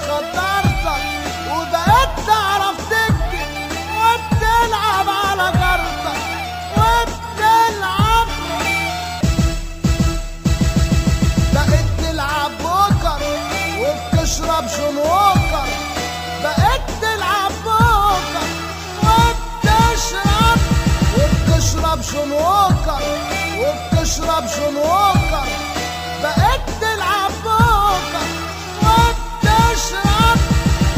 خطرتك وبقيت تعرف تكتب وبتلعب على جارتك وبتلعب، بقيت تلعب بوكر وبتشرب جون ووكر، بقيت تلعب بوكر وبتشرب جون ووكر وبتشرب جون ووكر، بقيت تلعب بوكر وبتشرب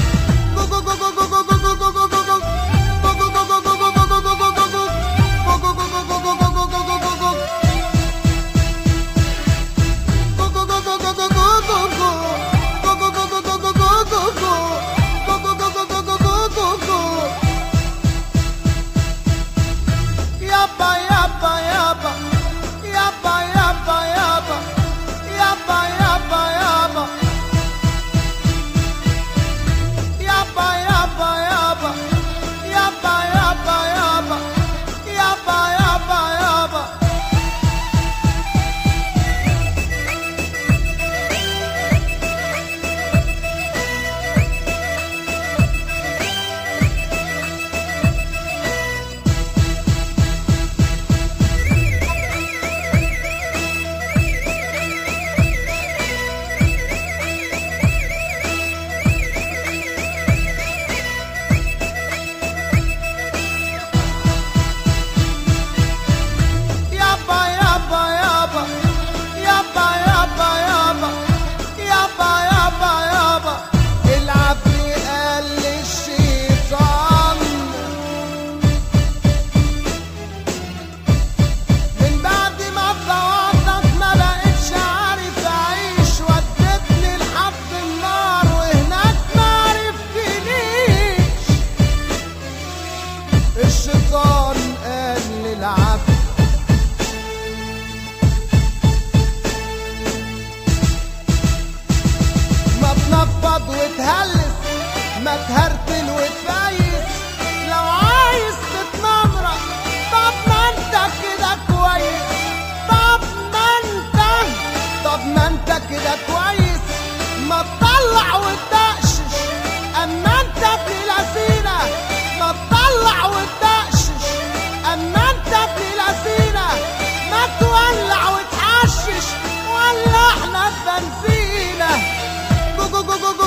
الشيطان قال للعبد ما تنفض وتهلس، ما تهرتل وتفيس، لو عايز تتنمرق طب ما انت كده كويس، طب ما انت كده كويس، ما تطلع وتدقشش اما انت ابن لذينه، ما تطلع وتدقشش اما انت ابن لذينه، ما تولع وتحشش ولعنا بنزينه. جو جو جو جو